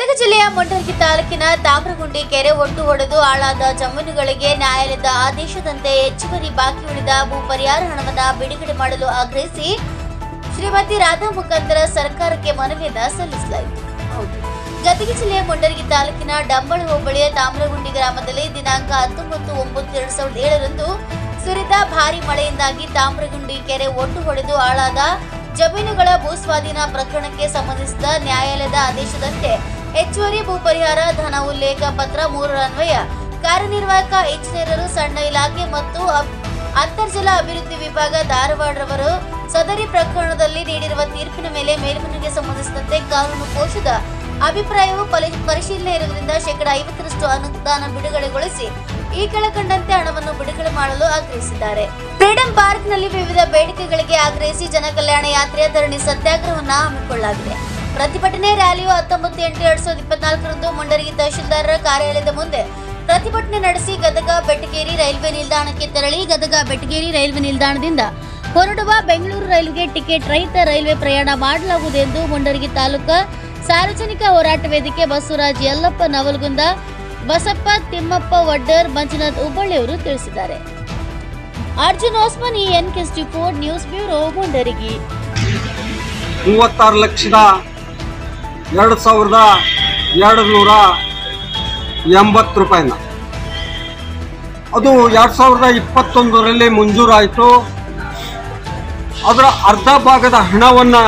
ಗದಗ ಜಿಲ್ಲೆಯ ಮುಂಡರಗಿ ತಾಲೂಕಿನ ತಾಮ್ರಗುಂಡಿ ಕೆರೆ ಒಟ್ಟು ಹೊಡೆದು ಹಾಳಾದ ಜಮೀನುಗಳಿಗೆ ನ್ಯಾಯಾಲಯದ ಆದೇಶದಂತೆ ಹೆಚ್ಚುವರಿ ಬಾಕಿ ಉಳಿದ ಭೂ ಪರಿಹಾರ ಹಣವನ್ನು ಬಿಡುಗಡೆ ಮಾಡಲು ಆಗ್ರಹಿಸಿ ಶ್ರೀಮತಿ ರಾಧಾ ಮುಖಾಂತರ ಸರ್ಕಾರಕ್ಕೆ ಮನವಿಯನ್ನ ಸಲ್ಲಿಸಲಾಯಿತು. ಗದಗ ಜಿಲ್ಲೆಯ ಮುಂಡರಗಿ ತಾಲೂಕಿನ ಡಂಬಳ ಹೋಬಳಿಯ ತಾಮ್ರಗುಂಡಿ ಗ್ರಾಮದಲ್ಲಿ ದಿನಾಂಕ 19/9/2007 ರಂದು ಸುರಿದ ಭಾರಿ ಮಳೆಯಿಂದಾಗಿ ತಾಮ್ರಗುಂಡಿ ಕೆರೆ ಒಟ್ಟು ಹೊಡೆದು ಹಾಳಾದ ಜಮೀನುಗಳ ಭೂಸ್ವಾಧೀನ ಪ್ರಕರಣಕ್ಕೆ ಸಂಬಂಧಿಸಿದ ನ್ಯಾಯಾಲಯದ ಆದೇಶದಂತೆ ಹೆಚ್ಚುವರಿ ಭೂ ಪರಿಹಾರ ಧನ ಉಲ್ಲೇಖ ಪತ್ರ 3 ಅನ್ವಯ ಕಾರ್ಯನಿರ್ವಾಹಕ ಇಂಜಿನಿಯರರು ಸಣ್ಣ ಇಲಾಖೆ ಮತ್ತು ಅಂತರ್ಜಲ ಅಭಿವೃದ್ಧಿ ವಿಭಾಗ ಧಾರವಾಡರವರು ಸದರಿ ಪ್ರಕರಣದಲ್ಲಿ ನೀಡಿರುವ ತೀರ್ಪಿನ ಮೇಲೆ ಮೇಲ್ಮನವಿಗೆ ಸಂಬಂಧಿಸಿದಂತೆ ಕಾನೂನು ಕೋಶದ ಅಭಿಪ್ರಾಯವು ಪರಿಶೀಲನೆ ಇರುವುದರಿಂದ ಶೇಕಡಾ 50ರಷ್ಟು ಅನುದಾನ ಬಿಡುಗಡೆಗೊಳಿಸಿ ಈ ಕೆಳಕಂಡಂತೆ ಹಣವನ್ನು ಬಿಡುಗಡೆ ಮಾಡಲು ಆಗ್ರಹಿಸಿದ್ದಾರೆ. ಫ್ರೀಡಂ ಪಾರ್ಕ್ನಲ್ಲಿ ವಿವಿಧ ಬೇಡಿಕೆಗಳಿಗೆ ಆಗ್ರಹಿಸಿ ಜನಕಲ್ಯಾಣ ಯಾತ್ರೆಯ ಧರಣಿ ಸತ್ಯಾಗ್ರಹವನ್ನು ಹಮ್ಮಿಕೊಳ್ಳಲಾಗಿದೆ. ಪ್ರತಿಭಟನೆ ರ್ಯಾಲಿಯು 19/8/2024 ರಂದು ಮುಂಡರಗಿ ತಹಶೀಲ್ದಾರರ ಕಾರ್ಯಾಲಯದ ಮುಂದೆ ಪ್ರತಿಭಟನೆ ನಡೆಸಿ ಗದಗ ಬೆಟಗೇರಿ ರೈಲ್ವೆ ನಿಲ್ದಾಣಕ್ಕೆ ತೆರಳಿ ಗದಗ ಬೆಟಗೇರಿ ರೈಲ್ವೆ ನಿಲ್ದಾಣದಿಂದ ಹೊರಡುವ ಬೆಂಗಳೂರು ರೈಲ್ವೆಗೆ ಟಿಕೆಟ್ ರಹಿತ ರೈಲ್ವೆ ಪ್ರಯಾಣ ಮಾಡಲಾಗುವುದು ಎಂದು ಮುಂಡರಗಿ ತಾಲೂಕು ಸಾರ್ವಜನಿಕ ಹೋರಾಟ ವೇದಿಕೆ ಬಸವರಾಜ್ ಯಲ್ಲಪ್ಪ ನವಲಗುಂದ, ಬಸಪ್ಪ ತಿಮ್ಮಪ್ಪ ವಡ್ಡರ್, ಮಂಜುನಾಥ್ ಹುಬ್ಬಳ್ಳಿ ಅವರು ತಿಳಿಸಿದ್ದಾರೆ. Arjun Osman, NK64 news bureau, Mundargi. 36,02,280 ರೂಪಾಯಿನ ಅದು 2021ರಲ್ಲಿ ಮಂಜೂರಾಯಿತು. ಅದರ ಅರ್ಧ ಭಾಗದ ಹಣವನ್ನು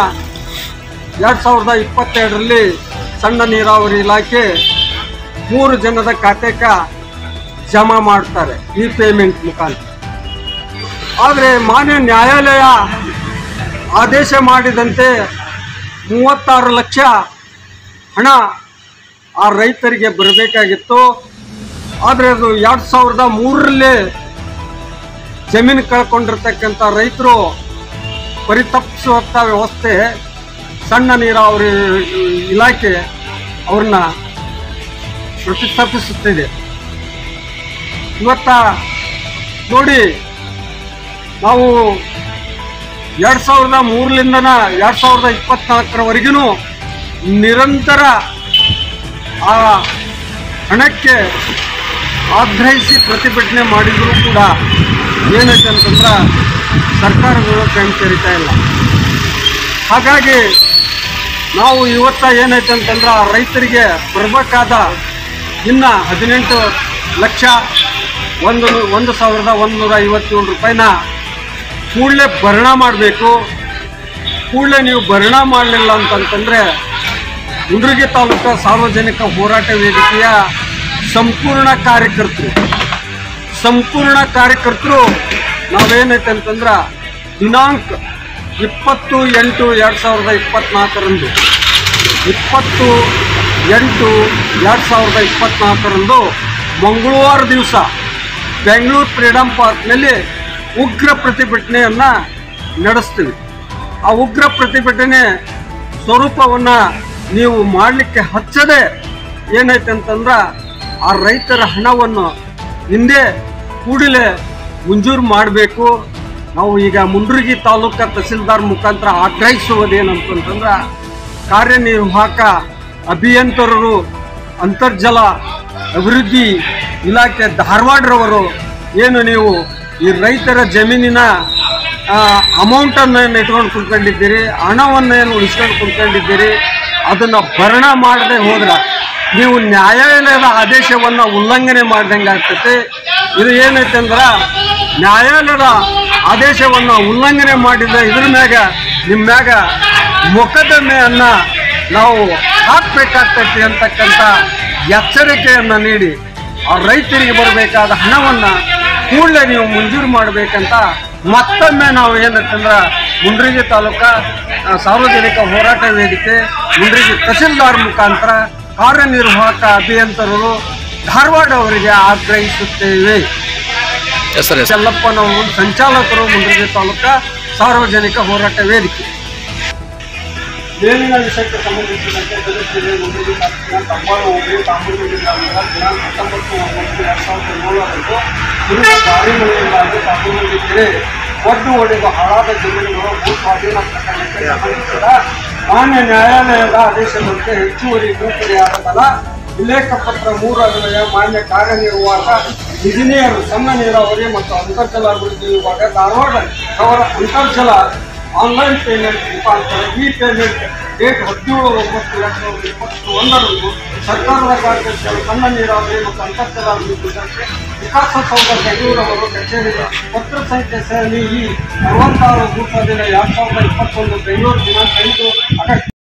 2022ರಲ್ಲಿ ಸಣ್ಣ ನೀರಾವರಿ ಇಲಾಖೆ 3 ಜನದ ಖಾತೆಗೆ ಜಮಾ ಮಾಡ್ತಾರೆ ಈ ಪೇಮೆಂಟ್ ಮುಖಾಂತರ. ಆದರೆ ಮಾನ್ಯ ನ್ಯಾಯಾಲಯ ಆದೇಶ ಮಾಡಿದಂತೆ 36 ಲಕ್ಷ ಹಣ ಆ ರೈತರಿಗೆ ಬರಬೇಕಾಗಿತ್ತು. ಆದರೆ ಅದು 2003ರಲ್ಲಿ ಜಮೀನು ಕಳ್ಕೊಂಡಿರ್ತಕ್ಕಂಥ ರೈತರು ಪರಿತಪ್ಪಿಸುವಂಥ ವ್ಯವಸ್ಥೆ ಸಣ್ಣ ನೀರಾವರಿ ಇಲಾಖೆ ಅವ್ರನ್ನ ಪ್ರತಿಷ್ಠಾಪಿಸುತ್ತಿದೆ. ಇವತ್ತ ನೋಡಿ, ನಾವು 2003ರಿಂದ 2024ರವರೆಗೂ ನಿರಂತರ ಆ ಹಣಕ್ಕೆ ಆಗ್ರಹಿಸಿ ಪ್ರತಿಭಟನೆ ಮಾಡಿದರೂ ಕೂಡ ಏನೈತೆ ಅಂತಂದ್ರೆ ಸರ್ಕಾರಗಳು ಕಣ್ ತೆರಿತಾ ಇಲ್ಲ. ಹಾಗಾಗಿ ನಾವು ಇವತ್ತ ಏನೈತೆ ಅಂತಂದ್ರೆ ರೈತರಿಗೆ ಬರಬೇಕಾದ ಇನ್ನು 18,01,157 ರೂಪಾಯಿನ ಕೂಡಲೇ ಭರಣ ಮಾಡಬೇಕು. ಕೂಡಲೇ ನೀವು ಭರಣ ಮಾಡಲಿಲ್ಲ ಅಂತಂತಂದರೆ ಮುಂಡರಗಿ ತಾಲೂಕು ಸಾರ್ವಜನಿಕ ಹೋರಾಟ ವೇದಿಕೆಯ ಸಂಪೂರ್ಣ ಕಾರ್ಯಕರ್ತರು ನಾವೇನೈತೆ ಅಂತಂದ್ರೆ ದಿನಾಂಕ 20/8/2024 20/8/2024 ಮಂಗಳವಾರ ದಿವಸ ಬೆಂಗಳೂರು ಫ್ರೀಡಂ ಪಾರ್ಕ್ನಲ್ಲಿ ಉಗ್ರ ಪ್ರತಿಭಟನೆಯನ್ನು ನಡೆಸ್ತೀವಿ. ಆ ಉಗ್ರ ಪ್ರತಿಭಟನೆ ಸ್ವರೂಪವನ್ನು ನೀವು ಮಾಡಲಿಕ್ಕೆ ಹಚ್ಚದೆ ಏನೈತೆ ಅಂತಂದ್ರೆ ಆ ರೈತರ ಹಣವನ್ನು ಹಿಂದೆ ಕೂಡಲೇ ಮಂಜೂರು ಮಾಡಬೇಕು. ನಾವು ಈಗ ಮುಂಡರಗಿ ತಾಲೂಕು ತಹಸೀಲ್ದಾರ್ ಮುಖಾಂತರ ಆಗ್ರಹಿಸುವುದೇನಂತಂದ್ರೆ ಕಾರ್ಯನಿರ್ವಾಹಕ ಅಭಿಯಂತರರು ಅಂತರ್ಜಲ ಅಭಿವೃದ್ಧಿ ಇಲಾಖೆ ಧಾರವಾಡರವರು ಏನು ನೀವು ಈ ರೈತರ ಜಮೀನಿನ ಅಮೌಂಟನ್ನು ಇಟ್ಕೊಂಡು ಕುತ್ಕೊಂಡಿದ್ದೀರಿ, ಹಣವನ್ನು ಏನು ಉಳಿಸ್ಕೊಂಡು ಕುತ್ಕೊಂಡಿದ್ದೀರಿ, ಅದನ್ನು ಭರಣ ಮಾಡದೆ ಹೋದ್ರೆ ನೀವು ನ್ಯಾಯಾಲಯದ ಆದೇಶವನ್ನು ಉಲ್ಲಂಘನೆ ಮಾಡ್ದಂಗೆ ಆಗ್ತೈತೆ. ಇದು ಏನೈತೆ ಅಂದ್ರೆ ನ್ಯಾಯಾಲಯದ ಆದೇಶವನ್ನು ಉಲ್ಲಂಘನೆ ಮಾಡಿದ ಇದ್ರ ಮ್ಯಾಗ ನಿಮ್ಮ ಮ್ಯಾಗ ಮೊಕದ್ದಮೆಯನ್ನು ನಾವು ಹಾಕಬೇಕಾಗ್ತೈತಿ ಅಂತಕ್ಕಂಥ ಎಚ್ಚರಿಕೆಯನ್ನು ನೀಡಿ ಆ ರೈತರಿಗೆ ಬರಬೇಕಾದ ಹಣವನ್ನು ಕೂಡಲೇ ನೀವು ಮಂಜೂರು ಮಾಡಬೇಕಂತ ಮತ್ತೊಮ್ಮೆ ನಾವು ಏನಂತಂದ್ರೆ ಮುಂಡರಗಿ ತಾಲೂಕು ಸಾರ್ವಜನಿಕ ಹೋರಾಟ ವೇದಿಕೆ ಮುಂಡರಗಿ ತಹಸೀಲ್ದಾರ್ ಮುಖಾಂತರ ಕಾರ್ಯನಿರ್ವಾಹಕ ಅಭಿಯಂತರರು ಧಾರವಾಡ ಅವರಿಗೆ ಆಗ್ರಹಿಸುತ್ತೇವೆ. ಚೆಲ್ಲಪ್ಪನವರು ಸಂಚಾಲಕರು ಮುಂಡರಗಿ ತಾಲೂಕು ಸಾರ್ವಜನಿಕ ಹೋರಾಟ ವೇದಿಕೆ. ಮೇಲಿನ ವಿಷಯಕ್ಕೆ ಸಂಬಂಧಿಸಿದಂತೆ ಗದಗ ಮುಂಡರಗಿ ತಾಲೂಕಿನ ತಂಬಾಳು ಹೋಬಳಿ ತಾಮ್ರಗುಂಡಿ ಗ್ರಾಮದ ದಿನಾಂಕ 19/9/2007 ಸುರಿದ ಭಾರೀ ಮಳೆಯಿಂದಾಗಿ ತಾಮ್ರಗುಂಡಿ ಕೆರೆ ಒಡ್ಡು ಹೊಡೆದು ಹಾಳಾದ ಜಮೀನುಗಳು ಭೂ ಸ್ವಾಧೀನ ಪ್ರಕರಣಕ್ಕೆ ಸಂಬಂಧಿಸಿದ ಮಾನ್ಯ ನ್ಯಾಯಾಲಯದ ಆದೇಶದಂತೆ ಹೆಚ್ಚುವರಿ ತಿದ್ದುಪಡಿಯಾದ ಉಲ್ಲೇಖ ಪತ್ರ 3 ಅನ್ವಯ ಮಾನ್ಯ ಕಾರ್ಯನಿರ್ವಾಹಕ ಇಂಜಿನಿಯರ್ ಸಣ್ಣ ನೀರಾವರಿ ಮತ್ತು ಅಂತರ್ಜಲ ಅಭಿವೃದ್ಧಿ ವಿಭಾಗ ಧಾರವಾಡ ಅವರ ಅಂತರ್ಜಲ ಆನ್ಲೈನ್ ಪೇಮೆಂಟ್ ಮುಖಾಂತರ ಈ ಪೇಮೆಂಟ್ ಡೇಟ್ 17/9/2021ರಂದು ಸರ್ಕಾರದ ಕಾರ್ಯದರ್ಶಿಗಳು ಸಣ್ಣ ನೀರಾವರಿ ಮತ್ತು ಅಂತರ್ಜಲ ಅಭಿವೃದ್ಧಿ ಸಂಸ್ಥೆ ವಿಕಾಸಸೌಧ ಬೆಂಗಳೂರವರು ಕಚೇರಿಗೆ ಪತ್ರ ಸಂಖ್ಯೆ ಸರಣಿ ಈ 66 ದಿನ 2021 ಬೆಂಗಳೂರು ದಿನಾಂಕ 5 ಆಗಸ್ಟ್